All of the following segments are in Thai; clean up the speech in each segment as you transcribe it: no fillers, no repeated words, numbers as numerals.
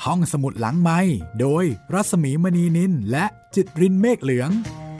ห้องสมุดหลังไมค์โดยรัศมีมณีนินและจิตรินเมฆเหลือง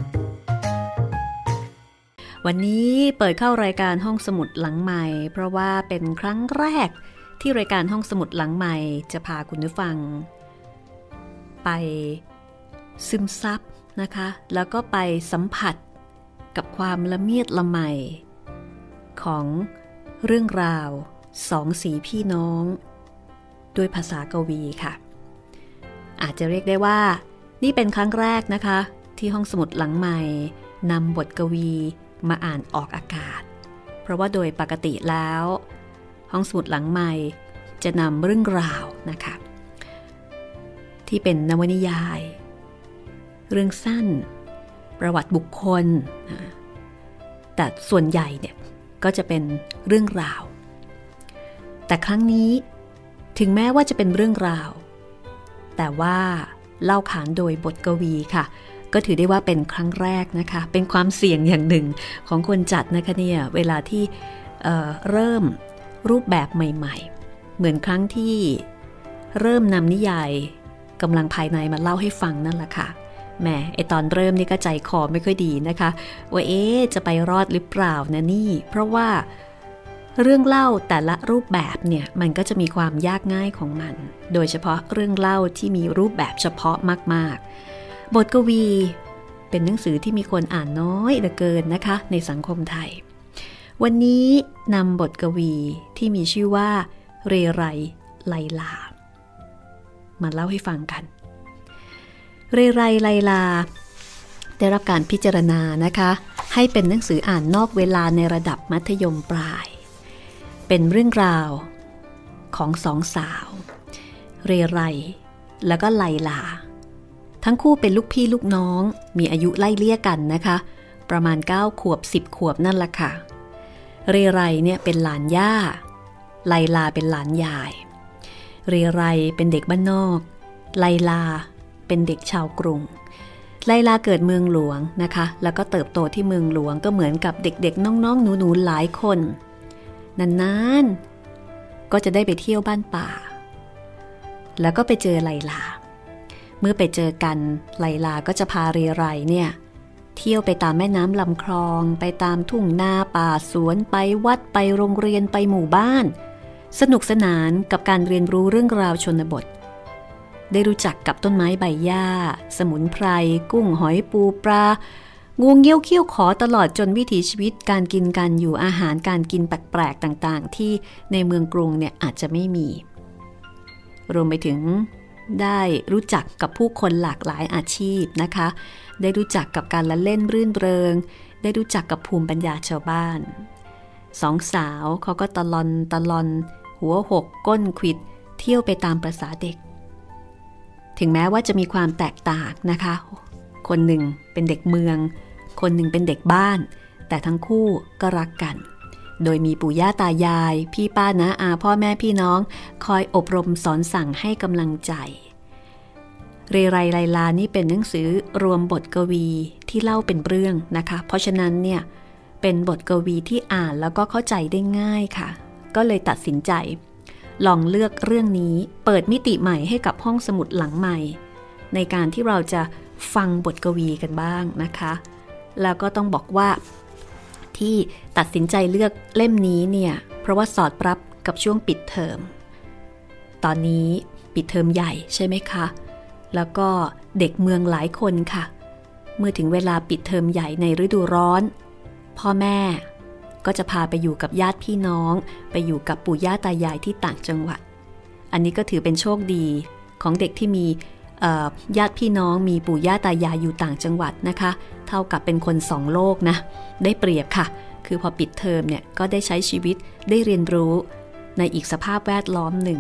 วันนี้เปิดเข้ารายการห้องสมุดหลังใหม่เพราะว่าเป็นครั้งแรกที่รายการห้องสมุดหลังใหม่จะพาคุณผู้ฟังไปซึมซับนะคะแล้วก็ไปสัมผัสกับความละเมียดละไมของเรื่องราวสองสีพี่น้องด้วยภาษากวีค่ะอาจจะเรียกได้ว่านี่เป็นครั้งแรกนะคะที่ห้องสมุดหลังใหม่นำบทกวีมาอ่านออกอากาศเพราะว่าโดยปกติแล้วห้องสมุดหลังใหม่จะนำเรื่องราวนะคะที่เป็นนวนิยายเรื่องสั้นประวัติบุคคลแต่ส่วนใหญ่เนี่ยก็จะเป็นเรื่องราวแต่ครั้งนี้ถึงแม้ว่าจะเป็นเรื่องราวแต่ว่าเล่าขานโดยบทกวีค่ะก็ถือได้ว่าเป็นครั้งแรกนะคะเป็นความเสี่ยงอย่างหนึ่งของคนจัดนะคะเนี่ยเวลาที่เริ่มรูปแบบใหม่ๆเหมือนครั้งที่เริ่มนำนิยายกำลังภายในมาเล่าให้ฟังนั่นแหละค่ะแหมไอตอนเริ่มนี่ก็ใจคอไม่ค่อยดีนะคะว่าจะไปรอดหรือเปล่านะนี่เพราะว่าเรื่องเล่าแต่ละรูปแบบเนี่ยมันก็จะมีความยากง่ายของมันโดยเฉพาะเรื่องเล่าที่มีรูปแบบเฉพาะมากๆบทกวีเป็นหนังสือที่มีคนอ่านน้อยเหลือเกินนะคะในสังคมไทยวันนี้นำบทกวีที่มีชื่อว่าเรไรไลลามาเล่าให้ฟังกันเรไรไลลาได้รับการพิจารณานะคะให้เป็นหนังสืออ่านนอกเวลาในระดับมัธยมปลายเป็นเรื่องราวของสองสาวเรไรแล้วก็ไลลาทั้งคู่เป็นลูกพี่ลูกน้องมีอายุไล่เลี่ยกันนะคะประมาณ9ขวบ10ขวบนั่นแหละค่ะเรไรเนี่ยเป็นหลานย่าไลลาเป็นหลานยายเรไรเป็นเด็กบ้านนอกไลลาเป็นเด็กชาวกรุงไลลาเกิดเมืองหลวงนะคะแล้วก็เติบโตที่เมืองหลวงก็เหมือนกับเด็กๆน้องๆหนูๆหลายคนนานๆก็จะได้ไปเที่ยวบ้านป่าแล้วก็ไปเจอไลลาเมื่อไปเจอกันไลลาก็จะพาเรไรเนี่ยเที่ยวไปตามแม่น้ำลำคลองไปตามทุ่งนาป่าสวนไปวัดไปโรงเรียนไปหมู่บ้านสนุกสนานกับการเรียนรู้เรื่องราวชนบทได้รู้จักกับต้นไม้ใบหญ้าสมุนไพรกุ้งหอยปูปลางูเงี้ยวเขี้ยวขอตลอดจนวิถีชีวิตการกินการอยู่อาหารการกินแปลกๆต่างๆที่ในเมืองกรุงเนี่ยอาจจะไม่มีรวมไปถึงได้รู้จักกับผู้คนหลากหลายอาชีพนะคะได้รู้จักกับการละเล่นรื่นเริงได้รู้จักกับภูมิปัญญาชาวบ้านสองสาวเขาก็ตะลอนหัวหกก้นขวิดเที่ยวไปตามประสาเด็กถึงแม้ว่าจะมีความแตกต่างนะคะคนหนึ่งเป็นเด็กเมืองคนหนึ่งเป็นเด็กบ้านแต่ทั้งคู่ก็รักกันโดยมีปู่ย่าตายายพี่ป้าน้าอาพ่อแม่พี่น้องคอยอบรมสอนสั่งให้กำลังใจเรไรไลลานี่เป็นหนังสือรวมบทกวีที่เล่าเป็นเรื่องนะคะเพราะฉะนั้นเนี่ยเป็นบทกวีที่อ่านแล้วก็เข้าใจได้ง่ายค่ะก็เลยตัดสินใจลองเลือกเรื่องนี้เปิดมิติใหม่ให้กับห้องสมุดหลังใหม่ในการที่เราจะฟังบทกวีกันบ้างนะคะแล้วก็ต้องบอกว่าที่ตัดสินใจเลือกเล่มนี้เนี่ยเพราะว่าสอดรับกับช่วงปิดเทอมตอนนี้ปิดเทอมใหญ่ใช่ไหมคะแล้วก็เด็กเมืองหลายคนค่ะเมื่อถึงเวลาปิดเทอมใหญ่ในฤดูร้อนพ่อแม่ก็จะพาไปอยู่กับญาติพี่น้องไปอยู่กับปู่ย่าตายายที่ต่างจังหวัดอันนี้ก็ถือเป็นโชคดีของเด็กที่มีญาติพี่น้องมีปู่ย่าตายายอยู่ต่างจังหวัดนะคะเท่ากับเป็นคนสองโลกนะได้เปรียบค่ะคือพอปิดเทอมเนี่ยก็ได้ใช้ชีวิตได้เรียนรู้ในอีกสภาพแวดล้อมหนึ่ง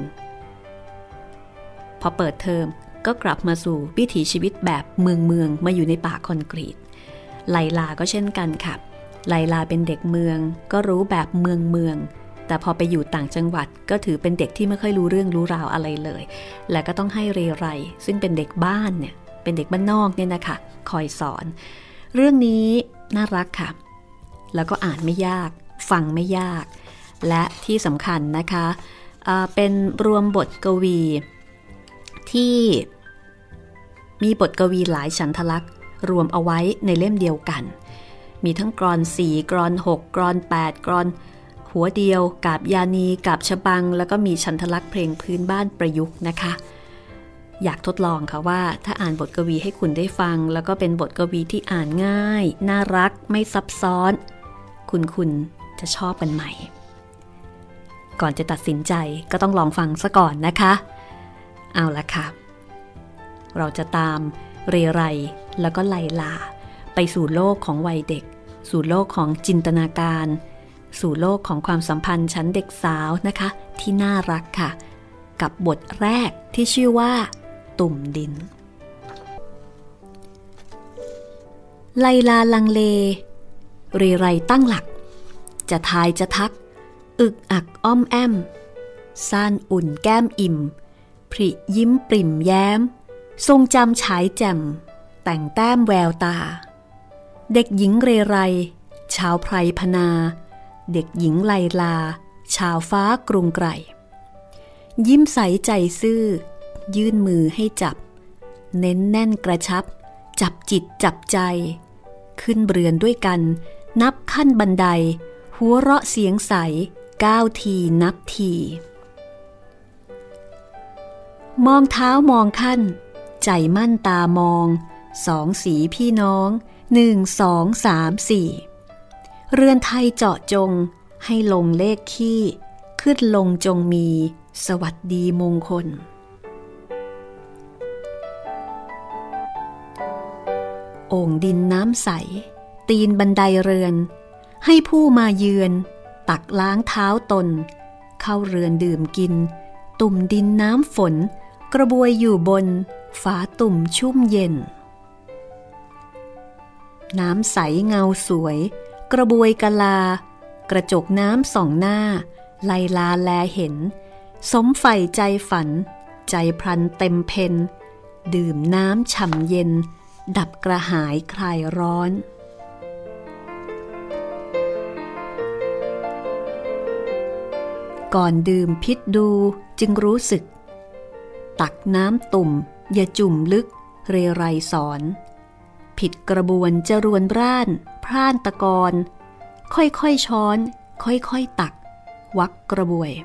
พอเปิดเทอมก็กลับมาสู่วิถีชีวิตแบบเมืองมาอยู่ในป่าคอนกรีตไลลาก็เช่นกันค่ะไลลาเป็นเด็กเมืองก็รู้แบบเมืองแต่พอไปอยู่ต่างจังหวัดก็ถือเป็นเด็กที่ไม่ค่อยรู้เรื่องรู้ราวอะไรเลยและก็ต้องให้เรไรซึ่งเป็นเด็กบ้านเนี่ยเป็นเด็กบ้านนอกเนี่ยนะคะคอยสอนเรื่องนี้น่ารักค่ะแล้วก็อ่านไม่ยากฟังไม่ยากและที่สำคัญนะคะเป็นรวมบทกวีที่มีบทกวีหลายฉันทลักษณ์รวมเอาไว้ในเล่มเดียวกันมีทั้งกลอน4กลอน6กลอน8กลอนหัวเดียวกาบยานีกาบฉบังแล้วก็มีฉันทลักษณ์เพลงพื้นบ้านประยุกต์นะคะอยากทดลองค่ะว่าถ้าอ่านบทกวีให้คุณได้ฟังแล้วก็เป็นบทกวีที่อ่านง่ายน่ารักไม่ซับซ้อนคุณจะชอบกันไหมก่อนจะตัดสินใจก็ต้องลองฟังซะก่อนนะคะเอาละค่ะเราจะตามเรไรแล้วก็ไลลาไปสู่โลกของวัยเด็กสู่โลกของจินตนาการสู่โลกของความสัมพันธ์ชั้นเด็กสาวนะคะที่น่ารักค่ะกับบทแรกที่ชื่อว่าตุ่มดินไลลาลังเลเรไรตั้งหลักจะทายจะทักอึกอักอ้อมแอมซ่านอุ่นแก้มอิ่มพริยิ้มปริ่มแย้มทรงจำฉายแจ่มแต่งแต้มแววตาเด็กหญิงเรไรชาวไพรพนาเด็กหญิงไลลาชาวฟ้ากรุงไกรยิ้มใสใจซื่อยื่นมือให้จับเน้นแน่นกระชับจับจิตจับใจขึ้นเรือนด้วยกันนับขั้นบันไดหัวเราะเสียงใส9ทีนับทีมองเท้ามองขั้นใจมั่นตามอง2สีพี่น้อง1 2 3 4เรือนไทยเจาะจงให้ลงเลขขี้ขึ้นลงจงมีสวัสดีมงคลโอ่งดินน้ำใสตีนบันไดเรือนให้ผู้มาเยือนตักล้างเท้าตนเข้าเรือนดื่มกินตุ่มดินน้ำฝนกระบวยอยู่บนฝาตุ่มชุ่มเย็นน้ำใสเงาสวยกระบวยกะลากระจกน้ำส่องหน้าไลลาแลเห็นสมใฝ่ใจฝันใจพลันเต็มเพนดื่มน้ำฉ่ำเย็นดับกระหายคลายร้อนก่อนดื่มพิษดูจึงรู้สึกตักน้ำตุ่มอย่าจุ่มลึกเรไรสอนผิดกระบวนจะรวนร่านพร่านตะกอนค่อยๆช้อนค่อยๆตักวักกระบวย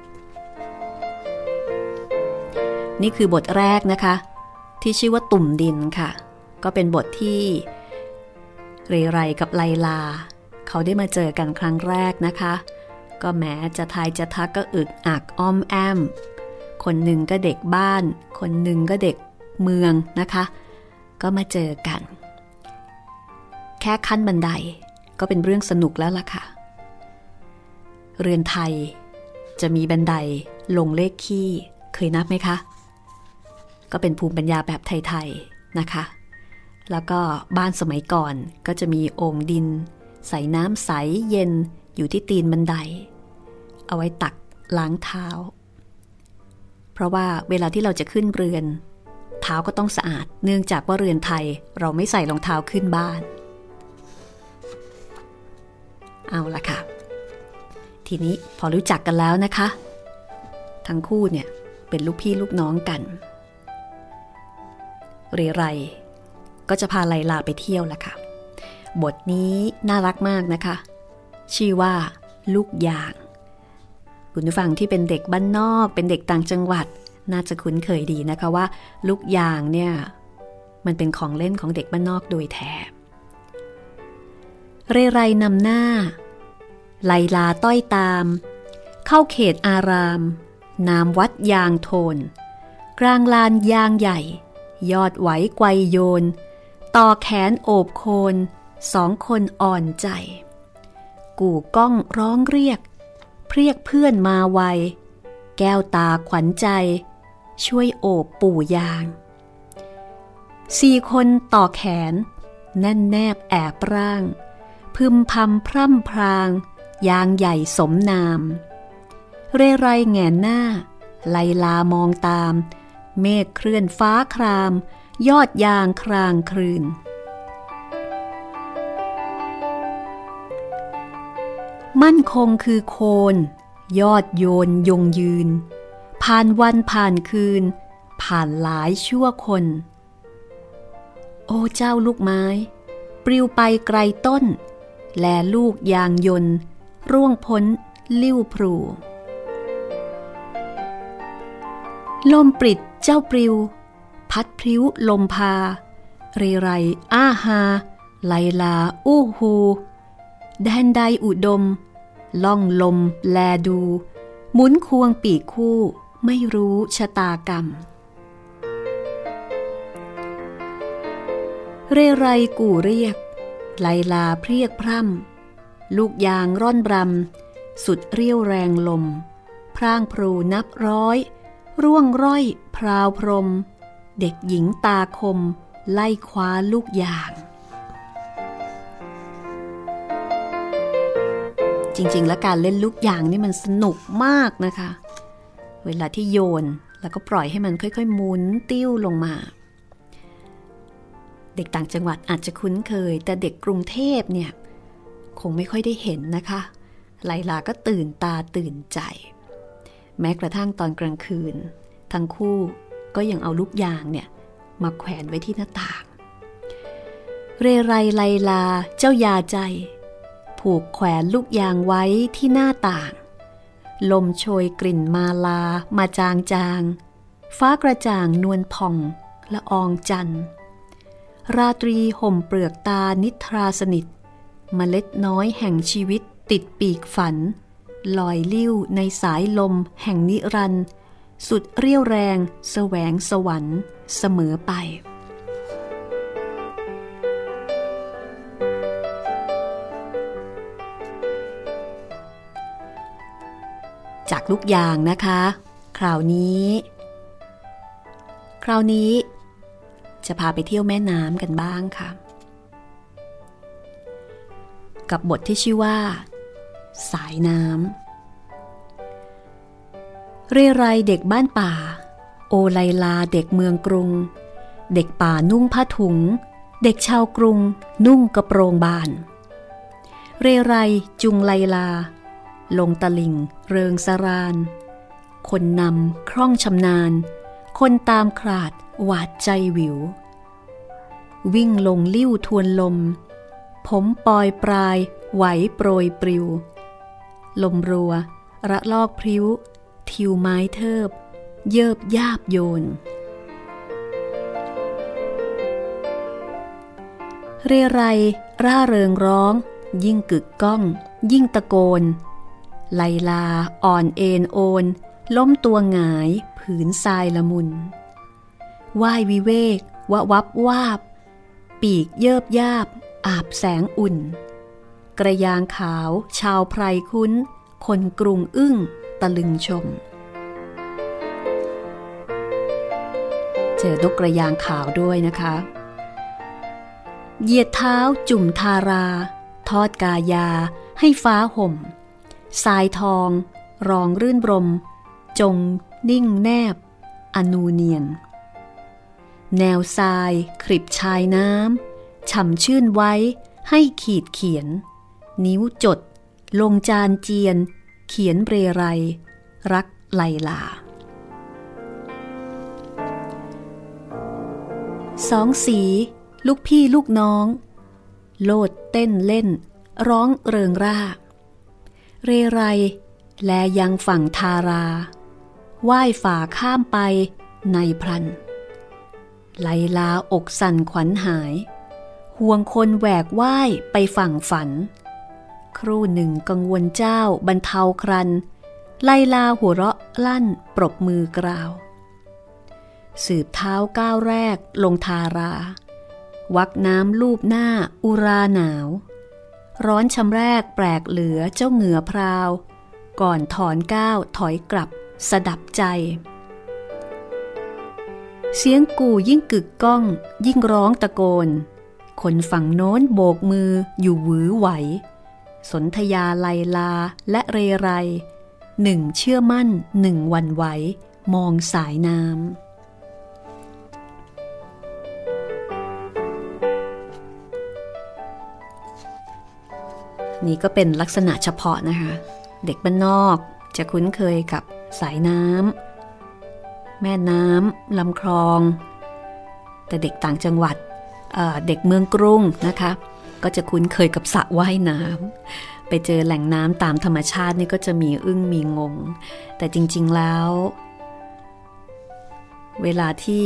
นี่คือบทแรกนะคะที่ชื่อว่าตุ่มดินค่ะก็เป็นบทที่เรไรกับไลลาเขาได้มาเจอกันครั้งแรกนะคะก็แม้จะทายจะทักก็อึกอักอ้อมแอมคนหนึ่งก็เด็กบ้านคนหนึ่งก็เด็กเมืองนะคะก็มาเจอกันแค่ขั้นบันไดก็เป็นเรื่องสนุกแล้วล่ะค่ะเรือนไทยจะมีบันไดลงเลขขี้เคยนับไหมคะก็เป็นภูมิปัญญาแบบไทยๆนะคะแล้วก็บ้านสมัยก่อนก็จะมีโอ่งดินใส่น้ำใสเย็นอยู่ที่ตีนบันไดเอาไว้ตักล้างเท้าเพราะว่าเวลาที่เราจะขึ้นเรือนเท้าก็ต้องสะอาดเนื่องจากว่าเรือนไทยเราไม่ใส่รองเท้าขึ้นบ้านเอาล่ะค่ะทีนี้พอรู้จักกันแล้วนะคะทั้งคู่เนี่ยเป็นลูกพี่ลูกน้องกันเรไรก็จะพาไลลาไปเที่ยวล่ะค่ะบทนี้น่ารักมากนะคะชื่อว่าลูกยางคุณผู้ฟังที่เป็นเด็กบ้านนอกเป็นเด็กต่างจังหวัดน่าจะคุ้นเคยดีนะคะว่าลูกยางเนี่ยมันเป็นของเล่นของเด็กบ้านนอกโดยแท้เรไรนำหน้าไลลาต้อยตามเข้าเขตอารามนามวัดยางโทนกลางลานยางใหญ่ยอดไหวไกวโยนต่อแขนโอบโคน2 คนอ่อนใจกู่ก้องร้องเรียกเรียกเพื่อนมาไวแก้วตาขวัญใจช่วยโอบปู่ยาง4 คนต่อแขนแน่นแนบแอบร่างพึมพำพร่ำพรางยางใหญ่สมนามเรไรแงนหน้าไลลามองตามเมฆเคลื่อนฟ้าครามยอดยางครางครืนมั่นคงคือโคนยอดโยนยงยืนผ่านวันผ่านคืน ผผ่านหลายชั่วคนโอ้เจ้าลูกไม้ปลิวไปไกลต้นแลลูกยางยนต์ร่วงพ้นลิ้วพลูลมปริดเจ้าปลิวพัดพลิ้วลมพาเรไรอ้าฮาไลลาอู้ฮูแดนใดอุดมล่องลมแลดูหมุนควงปีกคู่ไม่รู้ชะตากรรมเรไรกู่เรียกไลลาเพรียกพร่ำลูกยางร่อนบรำสุดเรี่ยวแรงลมพร่างพรูนับร้อยร่วงร่อยพราวพรมเด็กหญิงตาคมไล่คว้าลูกยางจริงๆแล้วการเล่นลูกยางนี่มันสนุกมากนะคะเวลาที่โยนแล้วก็ปล่อยให้มันค่อยๆหมุนติ้วลงมาเด็กต่างจังหวัดอาจจะคุ้นเคยแต่เด็กกรุงเทพเนี่ยคงไม่ค่อยได้เห็นนะคะไลลาก็ตื่นตาตื่นใจแม้กระทั่งตอนกลางคืนทั้งคู่ก็ยังเอาลูกยางเนี่ยมาแขวนไว้ที่หน้าต่างเรไรไลลาเจ้ายาใจผูกแขวนลูกยางไว้ที่หน้าต่างลมโชยกลิ่นมาลามาจางจางฟ้ากระจ่างนวลผ่องละอองจันทร์ราตรีห่มเปลือกตานิทราสนิทเมล็ดน้อยแห่งชีวิตติดปีกฝันลอยลิ้วในสายลมแห่งนิรันดร์สุดเรี่ยวแรงแสวงสวรรค์เสมอไปจากลูกยางนะคะคราวนี้จะพาไปเที่ยวแม่น้ำกันบ้างค่ะกับบทที่ชื่อว่าสายน้ำเรไรเด็กบ้านป่าโอไลลาเด็กเมืองกรุงเด็กป่านุ่งผ้าถุงเด็กชาวกรุงนุ่งกระโปรงบานเรไรจุงไลลาลงตะลิ่งเริงสรานคนนำคล่องชำนาญคนตามขลาดหวาดใจวิววิ่งลงลิ้วทวนลมผมปอยปลายไหวโปรยปลิวลมรัวระลอกพริ้วทิวไม้เทิบเยิบยาบโยนเรไรร่าเริงร้องยิ่งกึกก้องยิ่งตะโกนไลลาอ่อนเอ็นโอนล้มตัวหงายผืนทรายละมุนว่ายวิเวกวะวับวาบปีกเยิบยาบอาบแสงอุ่นกระยางขาวชาวไพรคุ้นคนกรุงอึ้งตะลึงชมเจอนกกระยางขาวด้วยนะคะเหยียดเท้าจุ่มทาราทอดกายาให้ฟ้าห่มทรายทองรองรื่นรมจงนิ่งแนบอนูเนียนแนวทรายคลิบชายน้ำฉ่ำชื่นไว้ให้ขีดเขียนนิ้วจดลงจานเจียนเขียนเรไรรักไลลาสองสีลูกพี่ลูกน้องโลดเต้นเล่นร้องเริงร่าเรไรแลยังฝั่งทาราว่ายฝ่าข้ามไปในพลันไลลาอกสั่นขวัญหายห่วงคนแหวกว่ายไปฝั่งฝันครู่หนึ่งกังวลเจ้าบรรเทาครันไลลาหัวเราะลั่นปรบมือกล่าวสืบเท้าก้าวแรกลงทาราวักน้ำลูบหน้าอุราหนาวร้อนชำแรกแปลกเหลือเจ้าเหงื่อพราวก่อนถอนก้าวถอยกลับสดับใจเสียงกู่ยิ่งกึกก้องยิ่งร้องตะโกนคนฝั่งโน้นโบกมืออยู่หวือไหวสนธยาไลลาและเรไรหนึ่งเชื่อมั่นหนึ่งหวั่นไหวมองสายน้ำนี่ก็เป็นลักษณะเฉพาะนะคะเด็กบ้านนอกจะคุ้นเคยกับสายน้แม่น้ำลำคลองแต่เด็กต่างจังหวัดเด็กเมืองกรุงนะคะก็จะคุ้นเคยกับสระว่ายน้ำไปเจอแหล่งน้ำตามธรรมชาตินี่ก็จะมีอึ้งมีงงแต่จริงๆแล้วเวลาที่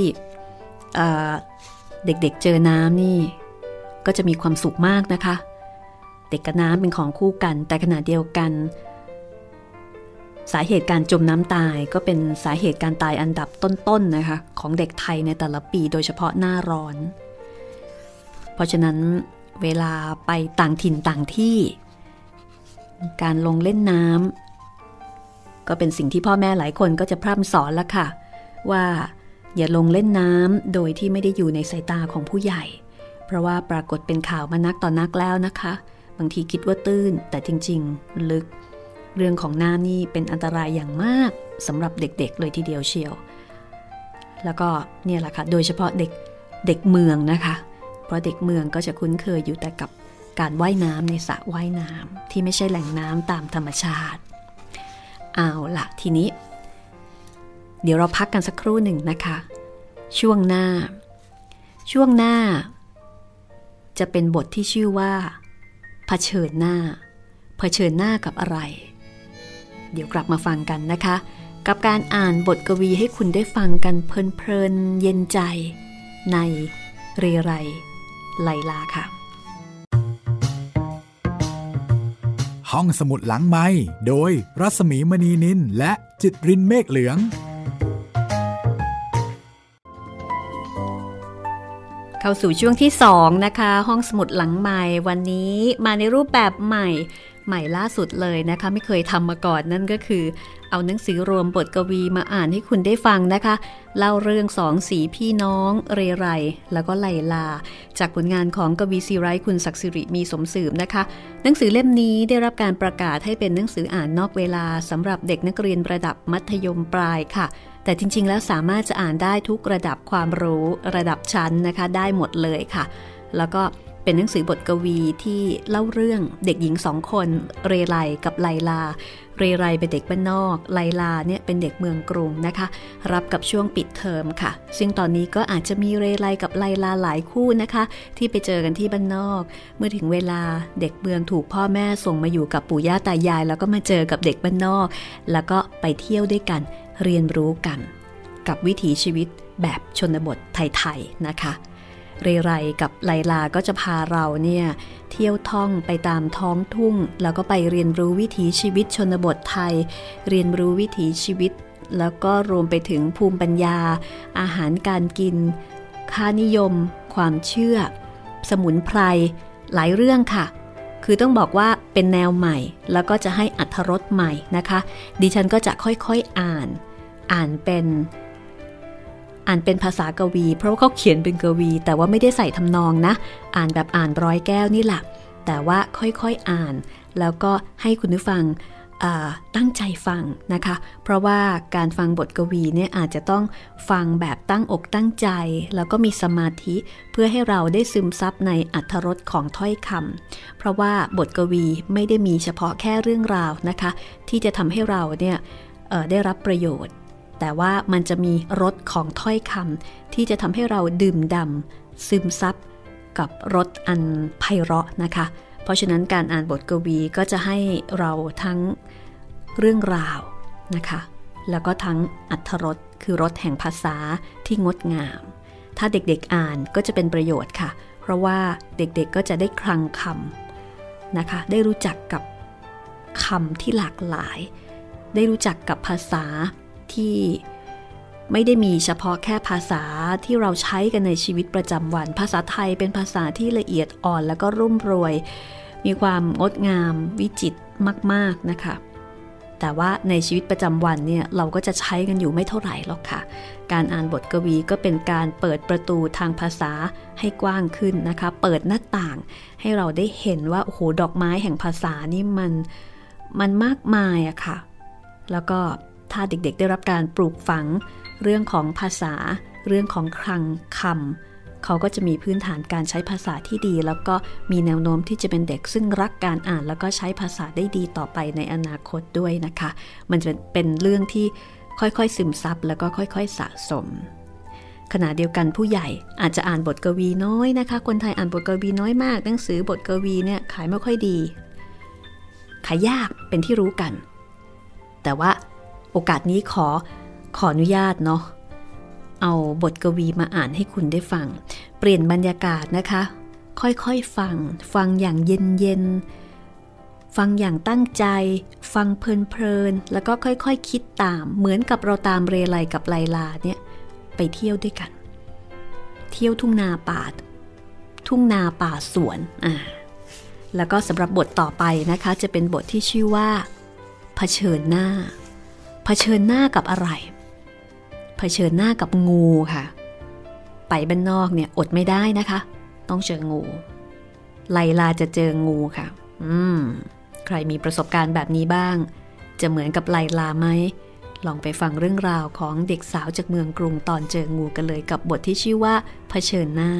เด็กๆเจอน้ำนี่ก็จะมีความสุขมากนะคะเด็กกับน้ำเป็นของคู่กันแต่ขณะเดียวกันสาเหตุการจมน้ำตายก็เป็นสาเหตุการตายอันดับต้นๆนะคะของเด็กไทยในแต่ละปีโดยเฉพาะหน้าร้อนเพราะฉะนั้นเวลาไปต่างถิ่นต่างที่การลงเล่นน้ำก็เป็นสิ่งที่พ่อแม่หลายคนก็จะพร่ำสอนแล้วค่ะว่าอย่าลงเล่นน้ำโดยที่ไม่ได้อยู่ในสายตาของผู้ใหญ่เพราะว่าปรากฏเป็นข่าวมานักต่อนักแล้วนะคะบางทีคิดว่าตื้นแต่จริงๆลึกเรื่องของน้ำนี่เป็นอันตรายอย่างมากสำหรับเด็กๆเลยทีเดียวเชียวแล้วก็เนี่ยแหละค่ะโดยเฉพาะเด็กเมืองนะคะเพราะเด็กเมืองก็จะคุ้นเคยอยู่แต่กับการว่ายน้ำในสระว่ายน้ำที่ไม่ใช่แหล่งน้ำตามธรรมชาติเอาล่ะทีนี้เดี๋ยวเราพักกันสักครู่หนึ่งนะคะช่วงหน้าจะเป็นบทที่ชื่อว่าเผชิญหน้ากับอะไรเดี๋ยวกลับมาฟังกันนะคะกับการอ่านบทกวีให้คุณได้ฟังกันเพลินๆเย็นใจในเรไรไลลาค่ะห้องสมุดหลังไมค์โดยรัศมีมณีนินและจิตรินเมฆเหลืองเข้าสู่ช่วงที่2นะคะห้องสมุดหลังไมค์วันนี้มาในรูปแบบใหม่ล่าสุดเลยนะคะไม่เคยทำมาก่อนนั่นก็คือเอาหนังสือรวมบทกวีมาอ่านให้คุณได้ฟังนะคะเล่าเรื่อง2สีพี่น้องเรไรแล้วก็ไลลาจากผลงานของกวีซีไรต์คุณศักดิ์สิริมีสมสืบนะคะหนังสือเล่มนี้ได้รับการประกาศให้เป็นหนังสืออ่านนอกเวลาสำหรับเด็กนักเรียนระดับมัธยมปลายค่ะแต่จริงๆแล้วสามารถจะอ่านได้ทุกระดับความรู้ระดับชั้นนะคะได้หมดเลยค่ะแล้วก็เป็นหนังสือบทกวีที่เล่าเรื่องเด็กหญิง2คนเรไรกับไลลาเรไรเป็นเด็กบ้านนอกไลลาเนี่ยเป็นเด็กเมืองกรุงนะคะรับกับช่วงปิดเทอมค่ะซึ่งตอนนี้ก็อาจจะมีเรไรกับไลลาหลายคู่นะคะที่ไปเจอกันที่บ้านนอกเมื่อถึงเวลาเด็กเมืองถูกพ่อแม่ส่งมาอยู่กับปู่ย่าตายายแล้วก็มาเจอกับเด็กบ้านนอกแล้วก็ไปเที่ยวด้วยกันเรียนรู้กันกับวิถีชีวิตแบบชนบทไทยๆนะคะเรไรกับไลลาก็จะพาเราเนี่ยเที่ยวท่องไปตามท้องทุ่งแล้วก็ไปเรียนรู้วิถีชีวิตชนบทไทยเรียนรู้วิถีชีวิตแล้วก็รวมไปถึงภูมิปัญญาอาหารการกินค่านิยมความเชื่อสมุนไพรหลายเรื่องค่ะคือต้องบอกว่าเป็นแนวใหม่แล้วก็จะให้อรรถรสใหม่นะคะดิฉันก็จะค่อยๆอ่านเป็นภาษากวีเพราะว่าเขาเขียนเป็นกวีแต่ว่าไม่ได้ใส่ทำนองนะอ่านแบบอ่านร้อยแก้วนี่แหละแต่ว่าค่อยๆอ่านแล้วก็ให้คุณผู้ฟังตั้งใจฟังนะคะเพราะว่าการฟังบทกวีเนี่ยอาจจะต้องฟังแบบตั้งอกตั้งใจแล้วก็มีสมาธิเพื่อให้เราได้ซึมซับในอรรถรสของถ้อยคำเพราะว่าบทกวีไม่ได้มีเฉพาะแค่เรื่องราวนะคะที่จะทำให้เราเนี่ยได้รับประโยชน์แต่ว่ามันจะมีรสของถ้อยคำที่จะทำให้เราดื่มด่ำซึมซับกับรสอันไพเราะนะคะเพราะฉะนั้นการอ่านบทกวีก็จะให้เราทั้งเรื่องราวนะคะแล้วก็ทั้งอรรถรสคือรสแห่งภาษาที่งดงามถ้าเด็กๆอ่านก็จะเป็นประโยชน์ค่ะเพราะว่าเด็กๆก็จะได้คลังคำนะคะได้รู้จักกับคำที่หลากหลายได้รู้จักกับภาษาที่ไม่ได้มีเฉพาะแค่ภาษาที่เราใช้กันในชีวิตประจำวันภาษาไทยเป็นภาษาที่ละเอียดอ่อนแล้วก็รุ่มรวยมีความงดงามวิจิตรมากๆนะคะแต่ว่าในชีวิตประจำวันเนี่ยเราก็จะใช้กันอยู่ไม่เท่าไหร่หรอกค่ะการอ่านบทกวีก็เป็นการเปิดประตูทางภาษาให้กว้างขึ้นนะคะเปิดหน้าต่างให้เราได้เห็นว่าโอ้โหดอกไม้แห่งภาษานี่มันมากมายอะค่ะแล้วก็ถ้าเด็กๆได้รับการปลูกฝังเรื่องของภาษาเรื่องของคลังคำเขาก็จะมีพื้นฐานการใช้ภาษาที่ดีแล้วก็มีแนวโน้มที่จะเป็นเด็กซึ่งรักการอ่านแล้วก็ใช้ภาษาได้ดีต่อไปในอนาคตด้วยนะคะมันจะเป็นเรื่องที่ค่อยๆซึมซับแล้วก็ค่อยๆสะสมขณะเดียวกันผู้ใหญ่อาจจะอ่านบทกวีน้อยนะคะคนไทยอ่านบทกวีน้อยมากหนังสือบทกวีเนี่ยขายไม่ค่อยดีขายยากเป็นที่รู้กันแต่ว่าโอกาสนี้ขออนุญาตเนาะเอาบทกวีมาอ่านให้คุณได้ฟังเปลี่ยนบรรยากาศนะคะค่อยๆฟังอย่างเย็นๆฟังอย่างตั้งใจฟังเพลินๆแล้วก็ค่อยๆคิดตามเหมือนกับเราตามเรไลกับไลลาเนี่ยไปเที่ยวด้วยกันเที่ยวทุ่งนาป่าสวนแล้วก็สำหรับบทต่อไปนะคะจะเป็นบทที่ชื่อว่าเผชิญหน้ากับอะไรเผชิญหน้ากับงูค่ะไปบ้านนอกเนี่ยอดไม่ได้นะคะต้องเจองูไลลาจะเจองูค่ะใครมีประสบการณ์แบบนี้บ้างจะเหมือนกับไลลาไหมลองไปฟังเรื่องราวของเด็กสาวจากเมืองกรุงตอนเจองูกันเลยกับบทที่ชื่อว่าเผชิญหน้า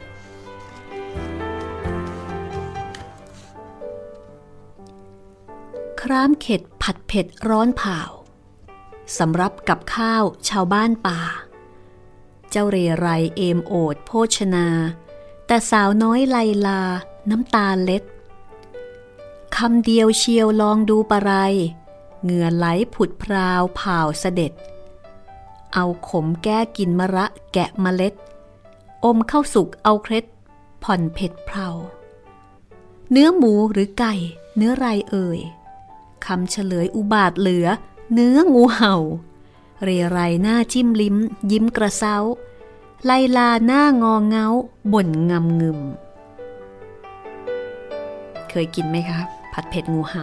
คร้ามเข็ดผัดเผ็ดร้อนเผาสำรับกับข้าวชาวบ้านป่าเจ้าเรไรเอมโอดโภชนาแต่สาวน้อยไลลาน้ำตาเล็ดคำเดียวเชียวลองดูปะไรเหงื่อไหลผุดพราวเผาเสด็จเอาขมแก้กินมะระแกะเมล็ดอมเข้าสุกเอาเคล็ดผ่อนเผ็ดเพราเนื้อหมูหรือไก่เนื้อไรเอ่ยคำเฉลยอุบาทเหลือเนื้องูเห่าเรไรหน้าจิ้มลิ้มยิ้มกระเซ้าไลลาหน้างอเงาบ่นงำงึมเคยกินไหมคะผัดเผ็ดงูเห่า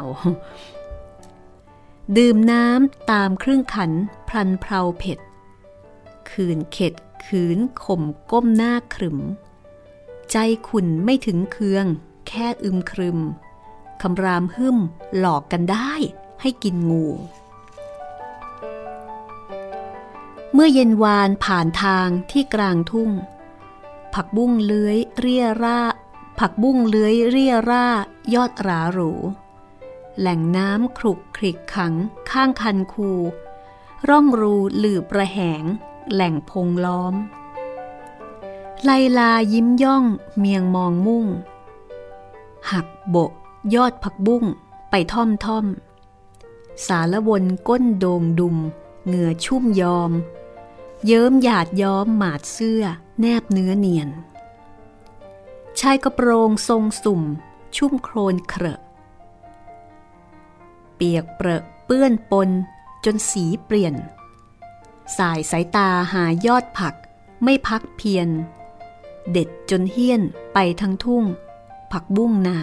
ดื่มน้ำตามครึ่งขันพลันเพลาเผ็ดคืนเข็ดขืนข่มก้มหน้าขรึมใจขุ่นไม่ถึงเคืองแค่อึมครึมคำรามหึ่มหลอกกันได้ให้กินงูเมื่อเย็นวานผ่านทางที่กลางทุ่งผักบุ้งเลื้อยเรี่ยร่ายอดหราหรูแหล่งน้ำครุกคริกขังข้างคันคูร่องรูหลืบระแหงแหล่งพงล้อมไลลายิ้มย่องเมียงมองมุ่งหักโบกยอดผักบุ้งไปท่อมสารวนก้นโด่งดุมเหงื่อชุ่มยอมเยิ้มหยาดย้อมหมาดเสื้อแนบเนื้อเนียนชายกระโปรงทรงสุ่มชุ่มโคลนเครอะเปียกเปรอะเปื้อนปนจนสีเปลี่ยนสายสายตาหายอดผักไม่พักเพียรเด็ดจนเหี้ยนไปทั้งทุ่งผักบุ้งนา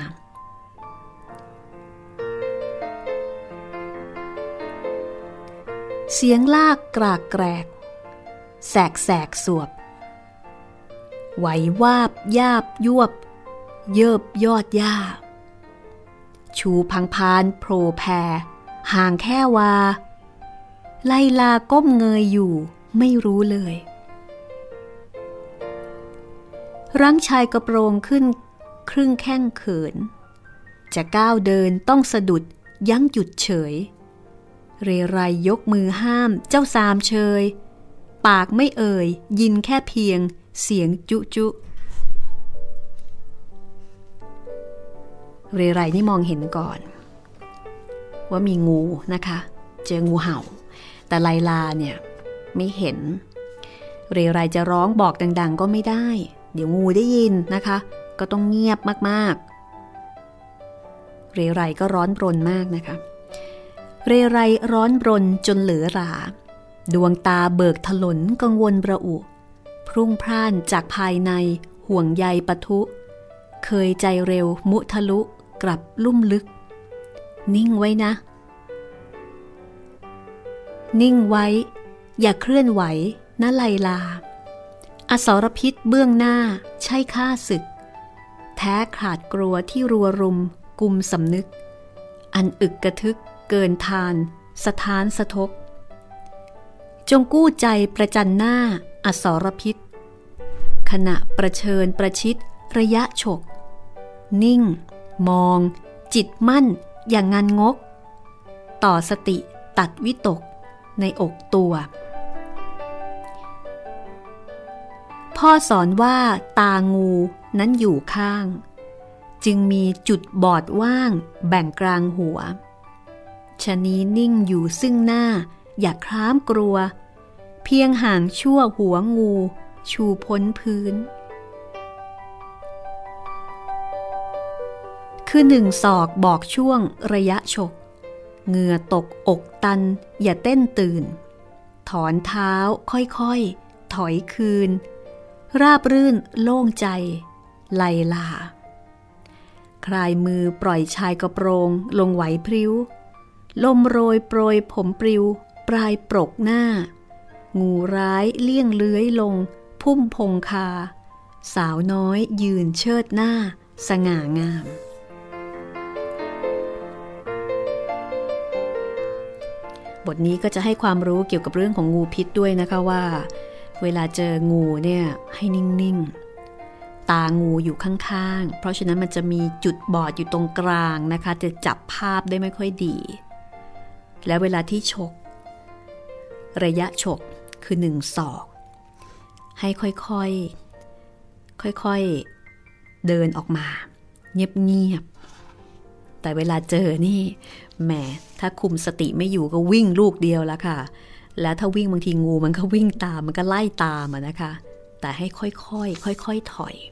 เสียงลากกรากแกรกแสกสวบไหววาบยาบยวบเยิบยอดหญ้าชูพังพานโผล่แผ่ห่างแค่วาไลลาก้มเงยอยู่ไม่รู้เลยรั้งชายกระโปรงขึ้นครึ่งแข้งเขินจะก้าวเดินต้องสะดุดยั้งหยุดเฉยเรไรยกมือห้ามเจ้าสามเชยปากไม่เอ่ยยินแค่เพียงเสียงจุเรไรนี่มองเห็นก่อนว่ามีงูนะคะเจองูเห่าแต่ไลลาเนี่ยไม่เห็นเรไรจะร้องบอกดังๆก็ไม่ได้เดี๋ยวงูได้ยินนะคะก็ต้องเงียบมากๆเรไรก็ร้อนรนมากนะคะเรไรร้อนรนจนเหลือหราดวงตาเบิกถลนกังวลระอุพรุ่งพร่านจากภายในห่วงใยปะทุเคยใจเร็วมุทะลุกลับลุ่มลึกนิ่งไว้นะนิ่งไว้อย่าเคลื่อนไหวนะไลลาอสรพิษเบื้องหน้าใช่ข้าศึกแท้ขาดกลัวที่รัวรุมกุมสำนึกอันอึกกระทึกเกินทานสถานสะทกจงกู้ใจประจันหน้าอสรพิษขณะประเชิญประชิดระยะฉกนิ่งมองจิตมั่นอย่างงันงกต่อสติตัดวิตกในอกตัวพ่อสอนว่าตางูนั้นอยู่ข้างจึงมีจุดบอดว่างแบ่งกลางหัวชะนี้นิ่งอยู่ซึ่งหน้าอย่าคร้ามกลัวเพียงห่างชั่วหัวงูชูพ้นพื้นคือหนึ่งศอกบอกช่วงระยะฉกเหงื่อตกอกตันอย่าเต้นตื่นถอนเท้าค่อยๆถอยคืนราบรื่นโล่งใจไลลาคลายมือปล่อยชายกระโปรงลงไหวพริ้วลมโรยโปรยผมปลิวปลายปรกหน้างูร้ายเลี่ยงเลื้อยลงพุ่มพงคาสาวน้อยยืนเชิดหน้าสง่างามบทนี้ก็จะให้ความรู้เกี่ยวกับเรื่องของงูพิษด้วยนะคะว่าเวลาเจองูเนี่ยให้นิ่งๆตางูอยู่ข้างๆเพราะฉะนั้นมันจะมีจุดบอดอยู่ตรงกลางนะคะจะจับภาพได้ไม่ค่อยดีและเวลาที่ฉกระยะฉกคือ1 ศอกให้ค่อยๆเดินออกมาเงียบๆแต่เวลาเจอนี่แหมถ้าคุมสติไม่อยู่ก็วิ่งลูกเดียวแล้วค่ะแล้วถ้าวิ่งบางทีงูมันก็วิ่งตามมันก็ไล่ตามนะคะแต่ให้ค่อยๆถอย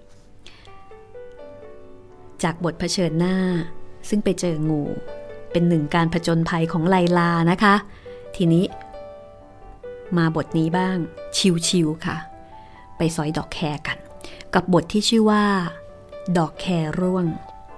จากบทเผชิญหน้าซึ่งไปเจองูเป็นหนึ่งการผจญภัยของไลลานะคะทีนี้มาบทนี้บ้างชิวๆค่ะไปสอยดอกแคกันกับบทที่ชื่อว่าดอกแคร่วง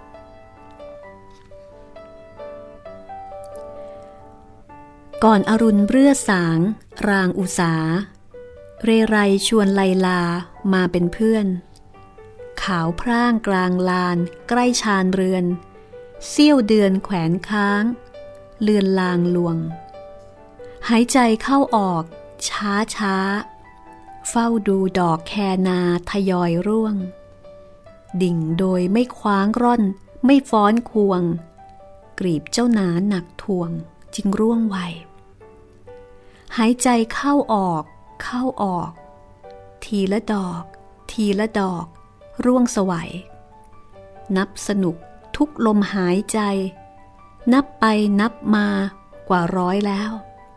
ก่อนอรุณเรื่อสางรางอุสาเรไรชวนไลลามาเป็นเพื่อนขาวพร่างกลางลานใกล้ชานเรือนเสี้ยวเดือนแขวนค้างเลือนลางลวงหายใจเข้าออกช้าเฝ้าดูดอกแคนาทยอยร่วงดิ่งโดยไม่คว้างร่อนไม่ฟ้อนควงกรีบเจ้าหนาหนักทวงจึงร่วงไวหายใจเข้าออกทีละดอกร่วงสวัยนับสนุกทุกลมหายใจนับไปนับมากว่า100แล้ว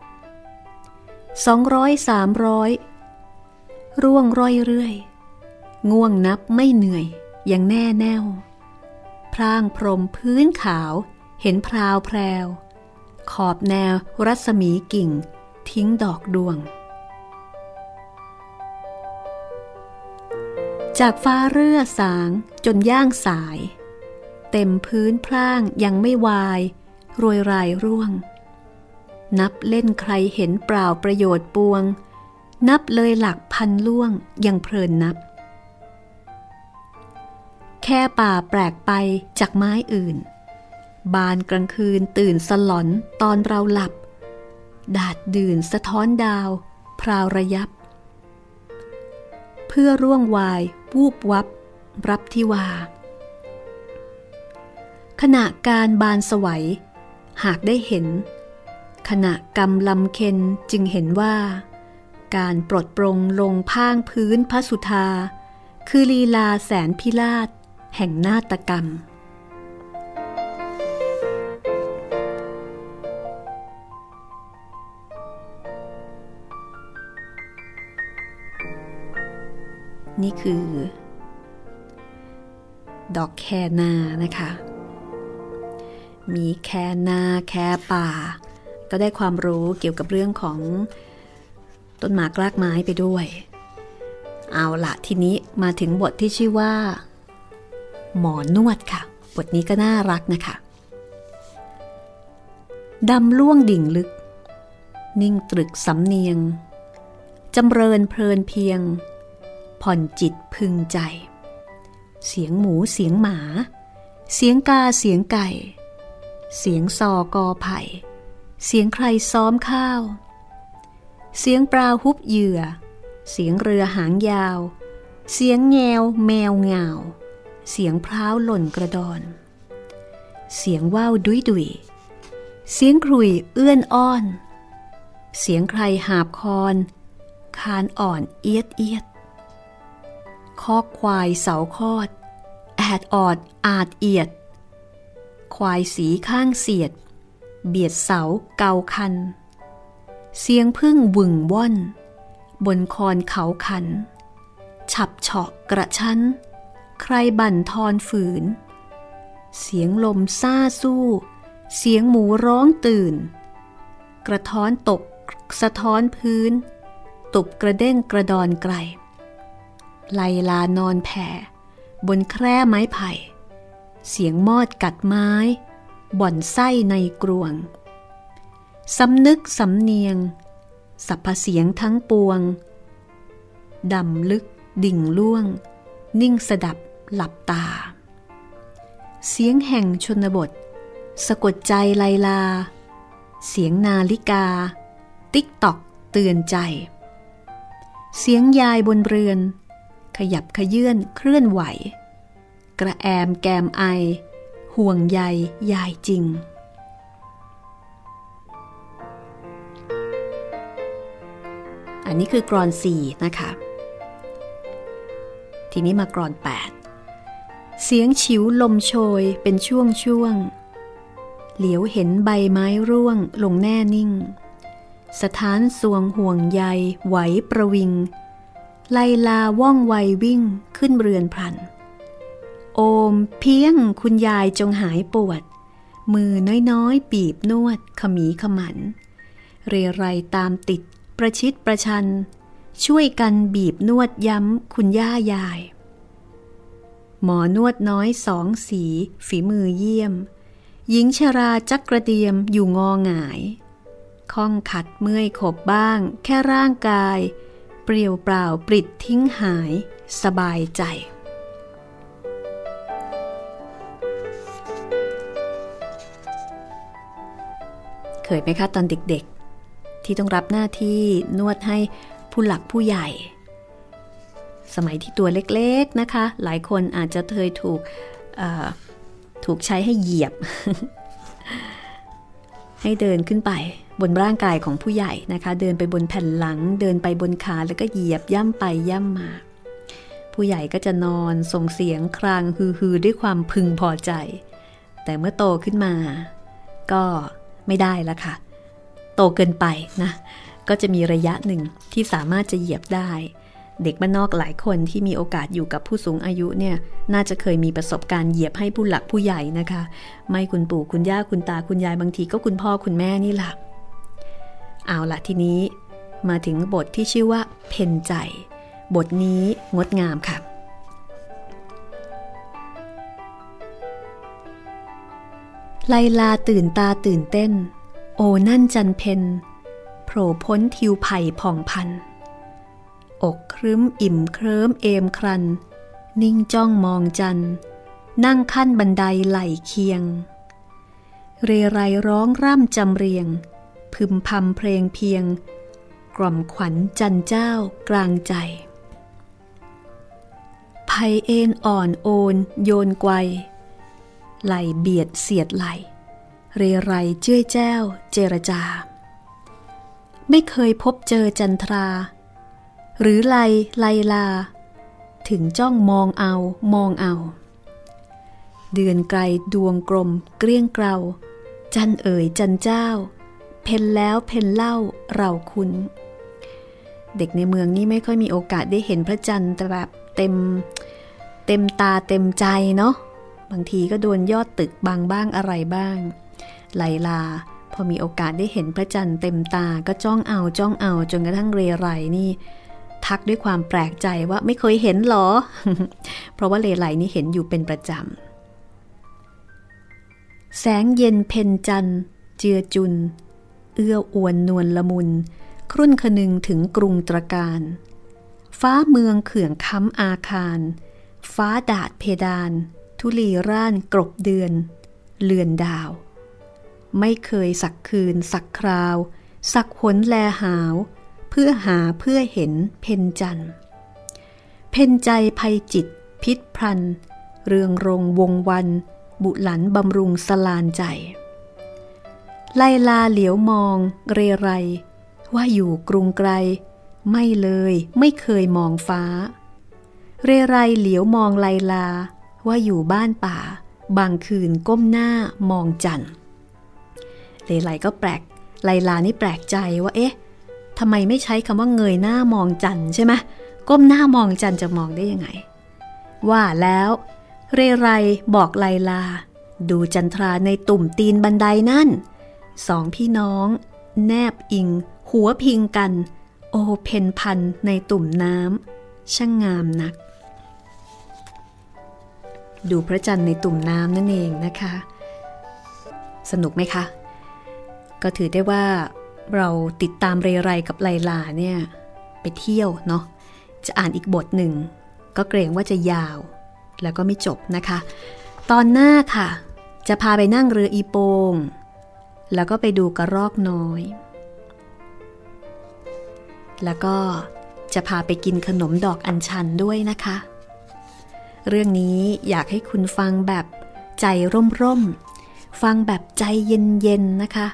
200 300ร่วงร่อยเรื่อยง่วงนับไม่เหนื่อยยังแน่แน่วพร่างพรมพื้นขาวเห็นพราวแพรวขอบแนวรัศมีกิ่งทิ้งดอกดวงจากฟ้าเรื่อสางจนย่างสายเต็มพื้นพร่างยังไม่วายโรยรายร่วงนับเล่นใครเห็นเปล่าประโยชน์ปวงนับเลยหลักพันล่วงยังเพลินนับแค่ป่าแปลกไปจากไม้อื่นบานกลางคืนตื่นสลอนตอนเราหลับดาดดื่นสะท้อนดาวพราวระยับเพื่อร่วงวายวูบวับรับที่ว่าขณะการบานสวัยหากได้เห็นขณะกำลำเค็นจึงเห็นว่าการปลดปรงลงพ่างพื้นพระสุธาคือลีลาแสนพิราศแห่งนาฏกรรมนี่คือดอกแคนานะคะมีแคนาแคป่าก็ได้ความรู้เกี่ยวกับเรื่องของต้นหมากรากไม้ไปด้วยเอาละทีนี้มาถึงบทที่ชื่อว่าหมอนวดค่ะบทนี้ก็น่ารักนะคะดำล่วงดิ่งลึกนิ่งตรึกสำเนียงจำเริญเพลินเพียงผ่อนจิตพึงใจเสียงหมูเสียงหมาเสียงกาเสียงไก่เสียงซอกอไผ่เสียงใครซ้อมข้าวเสียงปลาฮุบเหยื่อเสียงเรือหางยาวเสียงแงวแมวเหงาเสียงพร้าวหล่นกระดอนเสียงว่าวดุยเสียงครุยเอื้อนอ้อนเสียงใครหาบคอนคานอ่อนเอียดเอียดคอกควายเสาคอดแอดออดอาดเอียดควายสีข้างเสียดเบียดเสาเกาคันเสียงพึ่งวึ่งว่อนบนคอนเขาขันฉับเฉาะกระชั้นใครบั่นทอนฝืนเสียงลมซ่าสู้เสียงหมูร้องตื่นกระท้อนตกสะท้อนพื้นตุบกระเด้งกระดอนไกลไลลานอนแผ่บนแคร่ไม้ไผ่เสียงมอดกัดไม้บ่อนไส้ในกรวงสำนึกสำเนียงสรรพเสียงทั้งปวงดำลึกดิ่งล่วงนิ่งสดับหลับตาเสียงแห่งชนบทสะกดใจไลลาเสียงนาฬิกาติ๊กตอกเตือนใจเสียงยายบนเรือนขยับขยื่นเคลื่อนไหวกระแอมแกมไอห่วงใยยายจริงอันนี้คือกลอน4นะคะทีนี้มากลอน8เสียงฉิวลมโชยเป็นช่วงเหลียวเห็นใบไม้ร่วงลงแน่นิ่งสถานสวงห่วงใยไหวประวิงไลลาว่องไววิ่งขึ้นเรือนพลันโอมเพียงคุณยายจงหายปวดมือน้อยๆบีบนวดขมีขมันเรไรตามติดประชิดประชันช่วยกันบีบนวดย้ำคุณย่ายายหมอนวดน้อย2 สีฝีมือเยี่ยมหญิงชราจักกระเดียมอยู่งอหงายข้องขัดเมื่อยขบบ้างแค่ร่างกายเปลี่ยวเปล่าปลิดทิ้งหายสบายใจเคยไหมคะตอนเด็กๆที่ต้องรับหน้าที่นวดให้ผู้หลักผู้ใหญ่สมัยที่ตัวเล็กๆนะคะหลายคนอาจจะเคยถูกใช้ให้เหยียบ ให้เดินขึ้นไปบนร่างกายของผู้ใหญ่นะคะเดินไปบนแผ่นหลังเดินไปบนขาแล้วก็เหยียบย่ำไปย่ำมาผู้ใหญ่ก็จะนอนส่งเสียงครางฮือๆด้วยความพึงพอใจแต่เมื่อโตขึ้นมาก็ไม่ได้ละค่ะโตเกินไปนะก็จะมีระยะหนึ่งที่สามารถจะเหยียบได้เด็กบ้านนอกหลายคนที่มีโอกาสอยู่กับผู้สูงอายุเนี่ยน่าจะเคยมีประสบการณ์เหยียบให้ผู้หลักผู้ใหญ่นะคะไม่คุณปู่คุณย่าคุณตาคุณยายบางทีก็คุณพ่อคุณแม่นี่แหละเอาล่ะทีนี้มาถึงบทที่ชื่อว่าเพ็ญใจบทนี้งดงามค่ะไลลาตื่นตาตื่นเต้นโอ้นั่นจันเพ็ญโผล่พ้นทิวไผ่ผ่องพันอกครึ้มอิ่มเคลิ้มเอมครันนิ่งจ้องมองจันนั่งขั้นบันไดไหลเคียงเรไรร้องร่ำจำเรียงพึมพำเพลงเพียงกล่อมขวัญจันเจ้ากลางใจไผ่เอ็นอ่อนโอนโยนไกวไหลเบียดเสียดไหลเรไรเจ้ยแจ้วเจรจาไม่เคยพบเจอจันทราหรือไลลาถึงจ้องมองเอาเดือนไกลดวงกลมเกลี้ยงเกลาจันเอ๋ยจันเจ้าเพ็ญแล้วเพ็ญเล่าเราคุ้นเด็กในเมืองนี่ไม่ค่อยมีโอกาสได้เห็นพระจันทร์แต่แบบเต็มตาเต็มใจเนาะบางทีก็โดนยอดตึกบังบ้างอะไรบ้างไลลาพอมีโอกาสได้เห็นพระจันทร์เต็มตาก็จ้องเอาจนกระทั่งเรไรนี่ทักด้วยความแปลกใจว่าไม่เคยเห็นหรอ เพราะว่าเลไลนี่เห็นอยู่เป็นประจำแสงเย็นเพ็ญจันทร์เจือจุนเอื้ออวนนวลละมุนครุ่นคนึงถึงกรุงตระการฟ้าเมืองเขื่องค้ำอาคารฟ้าดาดเพดานทุลีร่านกรบเดือนเลือนดาวไม่เคยสักคืนสักคราวสักหนแลหาวเพื่อหาเพื่อเห็นเพ็ญจันทร์เพ็ญใจภัยจิตพิษพรันเรืองรงวงวันบุหลันบำรุงสลานใจไลลาเหลียวมองเรไรว่าอยู่กรุงไกลไม่เลยไม่เคยมองฟ้าเรไรเหลียวมองไลลาว่าอยู่บ้านป่าบางคืนก้มหน้ามองจันทร์เรไรก็แปลกไลลานี่แปลกใจว่าเอ๊ะทำไมไม่ใช้คำว่าเงยหน้ามองจันทร์ใช่ไหมก้มหน้ามองจันทร์จะมองได้ยังไงว่าแล้วเรไรบอกไลลาดูจันทราในตุ่มตีนบันไดนั่นสองพี่น้องแนบอิงหัวพิงกันโอเพนพันในตุ่มน้ำช่างงามนักดูพระจันทร์ในตุ่มน้ำนั่นเองนะคะสนุกไหมคะก็ถือได้ว่าเราติดตามเรไรกับไลลาเนี่ยไปเที่ยวเนาะจะอ่านอีกบทหนึ่งก็เกรงว่าจะยาวแล้วก็ไม่จบนะคะตอนหน้าค่ะจะพาไปนั่งเรืออีโปงแล้วก็ไปดูกระรอกน้อยแล้วก็จะพาไปกินขนมดอกอัญชันด้วยนะคะเรื่องนี้อยากให้คุณฟังแบบใจร่มๆฟังแบบใจเย็นๆนะคะ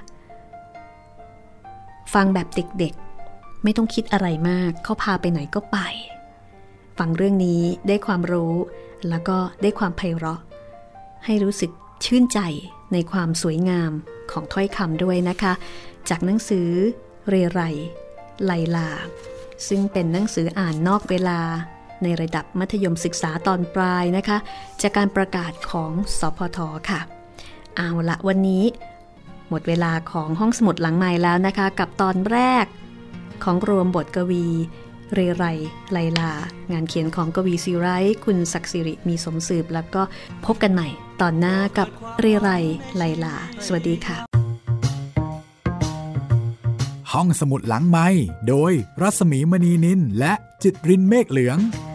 ฟังแบบเด็กๆไม่ต้องคิดอะไรมากเขาพาไปไหนก็ไปฟังเรื่องนี้ได้ความรู้แล้วก็ได้ความไพเราะให้รู้สึกชื่นใจในความสวยงามของถ้อยคำด้วยนะคะจากหนังสือเรไรไลลาซึ่งเป็นหนังสืออ่านนอกเวลาในระดับมัธยมศึกษาตอนปลายนะคะจากการประกาศของสพท.ค่ะเอาละวันนี้หมดเวลาของห้องสมุดหลังไมค์แล้วนะคะกับตอนแรกของรวมบทกวีเรไรไลลางานเขียนของกวีศิไรคุณศักดิ์สิริมีสมสืบแล้วก็พบกันใหม่ตอนหน้ากับเรไรไลลาสวัสดีค่ะห้องสมุดหลังไมค์โดยรัศมีมณีนินและจิตรินเมฆเหลือง